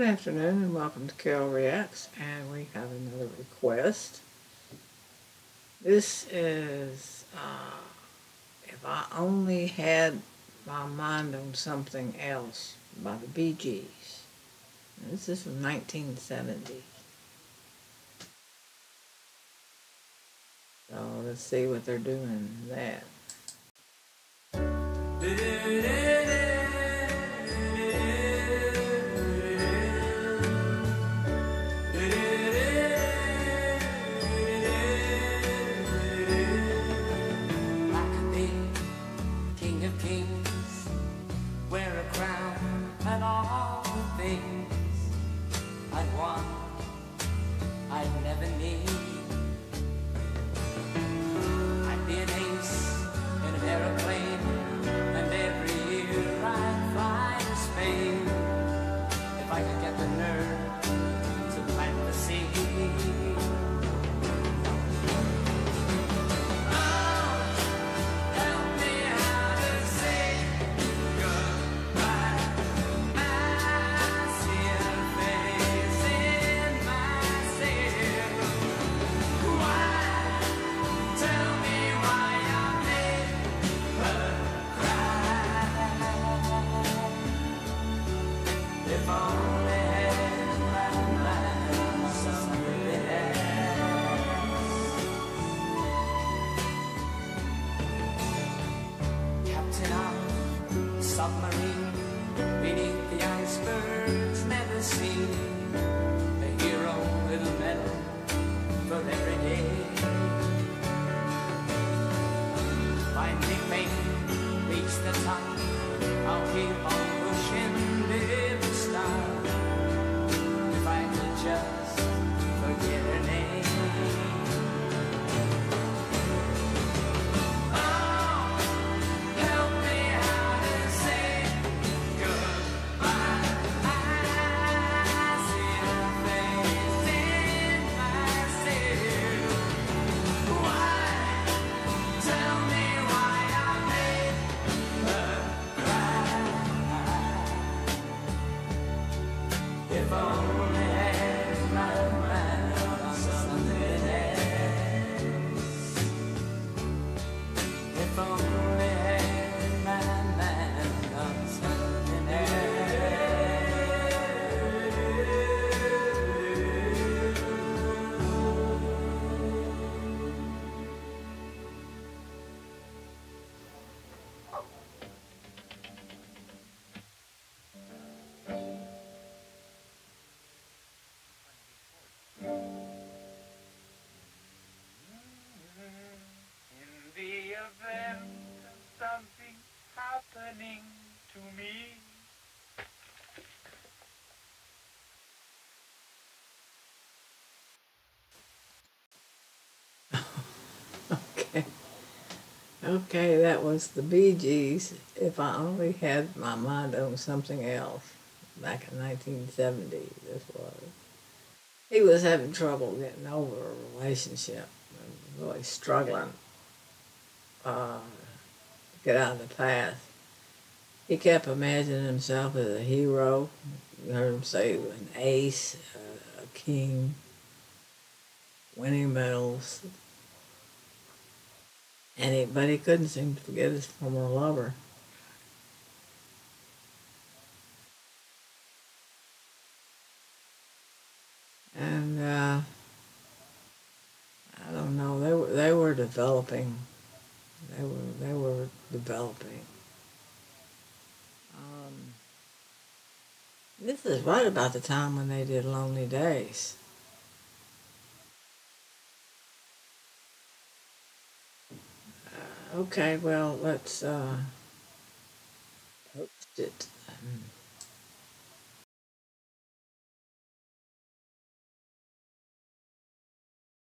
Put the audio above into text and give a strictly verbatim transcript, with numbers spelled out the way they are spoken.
afternoon and welcome to Carol Reacts, and we have another request. This is uh, If I Only Had My Mind on Something Else by the Bee Gees. And this is from nineteen seventy. So let's see what they're doing in that. Wear a crown and all the things I'd want, I'd never need. I'd be an ace in an aeroplane, and every year I'd fly to Spain if I could get the nerve to plant the seed. If I only had my mind on something else. Captain of a submarine, beneath the icebergs never seen. A hero with a medal for every day. Finally fame, reach the top, I'll keep on pushing. If I could just forget her name. Oh, help me how to say goodbye. I see her face in myself. Why? Tell me why I made her cry. If I only had my mind on something else. If I only had my mind on something else. In the event of something happening to me, Okay. Okay, that was the Bee Gees, If I Only Had My Mind on Something Else, back in nineteen seventy, this was. He was having trouble getting over a relationship, really struggling uh, to get out of the past. He kept imagining himself as a hero. You heard him say an ace, a, a king, winning medals. And he, but he couldn't seem to forget his former lover. And uh, I don't know. They were they were developing. They were they were developing. Um, this is right about the time when they did Lonely Days. Uh, okay, well let's uh, post it.